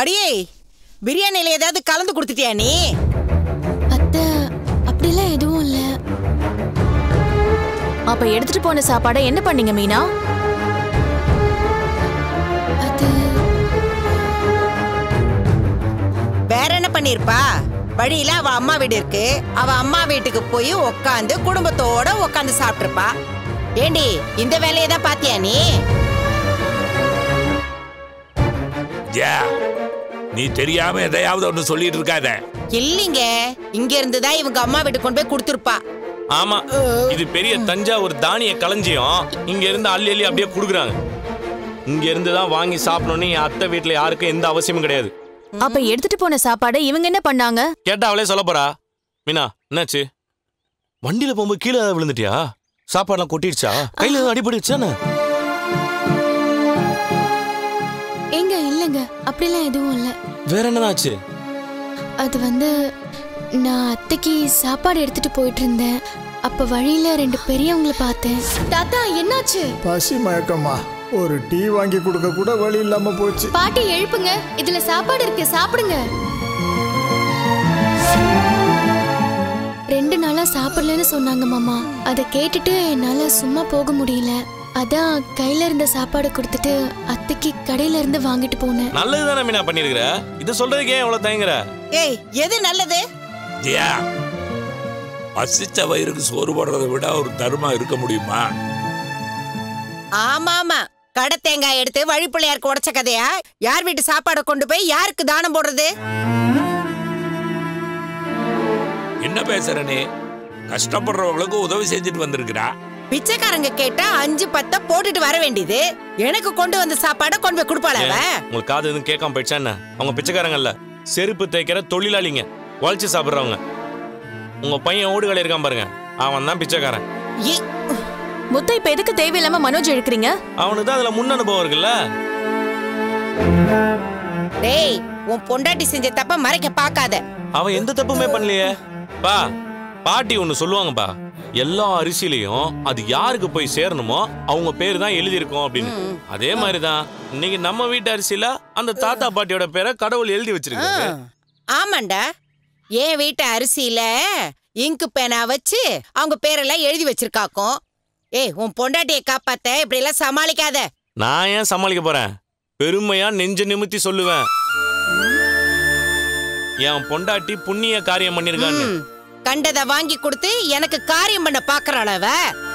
அடியே, பிரியாணில ஏதாவது கலந்து கொடுத்துட்டியா நீ? அத்தை, அப்படிலாம் எதுவும் இல்ல. அப்ப எடுத்துட்டு போன சாப்பாடை என்ன பண்ணீங்க மீனா? அது வேற என்ன பண்ணிருப்பா? வழியில அவ அம்மா வீடு இருக்கு, அவ அம்மா வீட்டுக்கு போய் உட்காந்து குடும்பத்தோட உட்காந்து சாப்பிட்டுருப்பா. ஏண்டி, இந்த வேலையை தான் பாத்தியா நீ? நீ தெரியாம எதையாவது ஒண்ணு சொல்லிட்டு இருக்காத. இல்லீங்க, இங்க இருந்துதான் இவங்க அம்மா வீட்டுக்கு கொண்டு போய் கொடுத்துருப்பா. ஆமா, இது பெரிய தஞ்சாவூர் தானிய களஞ்சியம். இங்க இருந்து அள்ளி அள்ளி அப்படியே குடுக்குறாங்க. இங்க இருந்து தான் வாங்கி சாப்பிடணும்னு என் அத்தை வீட்டுல யாருக்கும் எந்த அவசியமும் கிடையாது. அப்ப எடுத்துட்டு போன சாப்பாடை இவங்க என்ன பண்ணாங்க? கேட்டா அவளே சொல்ல போறா. மீனா, என்னாச்சு? வண்டியில போகும்போது கீழே விழுந்துட்டியா? சாப்பாடுலாம் கொட்டிடுச்சா? கையில அடிபடுச்சானே? எங்க இல்லங்க, அப்படிலாம் எதுவும் இல்ல. வேற என்னதாச்சு? அது நான் அத்தைக்கு சாப்பாடு எடுத்துட்டு போயிட்டு இருந்தேன். அப்ப வழியில 2 பெரியவங்களை பார்த்தேன். தாத்தா, என்னாச்சு? பசி மயக்கமா, ஒரு டீ வாங்கி கொடுக்க கூட வழி இல்லாம போச்சு. பாட்டி எழுப்புங்க, இதுல சாப்பாடு இருக்கு, சாப்பிடுங்க. 2 நாளா சாப்பிடலன்னு சொன்னாங்க மாமா. அதை கேட்டுட்டு என்னால சும்மா போக முடியல. அதான் கையில இருந்த சாப்பாடு கொடுத்துட்டு அத்தைக்கு கடையில இருந்து வாங்கிட்டு போனேன். நல்லதுதானே மீனா பண்ணிருக்கிற. இது சொல்றதுக்கே எவ்வளவு தயங்குற? ஏய், எது நல்லது? பசிச்ச வயிறுக்கு சோறு போடுறதை விட ஒரு தர்மம் இருக்க முடியுமா? ஆமா ஆமா, கடை தேங்காய் எடுத்து வழிப்பிள்ளையாருக்கு உடைச்ச கதையா? யார் வீட்டு சாப்பாடை கொண்டு போய் யாருக்கு தானம் போடுறது? என்ன பேசுற நீ? கஷ்டப்படுறவங்களுக்கு உதவி செஞ்சுட்டு வந்திருக்கிறா. பிச்சைக்காரங்க கேட்டா 5-10 போட்டுட்டு வர வேண்டியது. எனக்கு கொண்டு வந்த சாப்பாடை கொண்டு போய் கொடுப்பாள அவ? உங்களுக்கு காது எதுவும் கேட்காம போயிடுச்சா என்ன? அவங்க பிச்சைக்காரங்க இல்ல, செருப்பு தைக்கிற தொழிலாளிங்க, உழைச்சு சாப்பிடுறவங்க. உங்க பையன் ஓடுகளை இருக்கான் பாருங்க, அவன் தான் பிச்சைக்காரன். முத்த இப்ப எதுக்கு தேவையில்லாம மனோஜ் இழுக்கிறீங்க? அவனுக்கு தான் அதுல முன் அனுபவம் இருக்குல்ல. டேய், உன் பொண்டாட்டி செஞ்ச தப்ப மறைக்க பாக்காத. அவன் எந்த தப்புமே பண்ணலையே. பா, பாட்டி ஒண்ணு சொல்லுவாங்கப்பா, எல்லா அரிசிலையும் அது யாருக்கு போய் சேரணுமோ அவங்க பேரு தான் எழுதியிருக்கோம் அப்படின்னு. அதே மாதிரிதான் இன்னைக்கு நம்ம வீட்டு அரிசியில அந்த தாத்தா பாட்டியோட பேரை கடவுள் எழுதி வச்சிருக்காங்க. ஆமாண்டா, என் வீட்டு அரிசியில இங்கு பேனா வச்சு அவங்க பேரெல்லாம் எழுதி வச்சிருக்காக்கும். ஏய், உன் பொண்டாட்டியை காப்பாத்த இப்படி எல்லாம் சமாளிக்காத. நான் ஏன் சமாளிக்க போறேன்? பெருமையா நெஞ்ச நிமித்தி சொல்லுவேன், என் பொண்டாட்டி புண்ணிய காரியம் பண்ணிருக்கான்னு. கண்டதை வாங்கி கொடுத்து எனக்கு காரியம் பண்ண பாக்குறாளவ.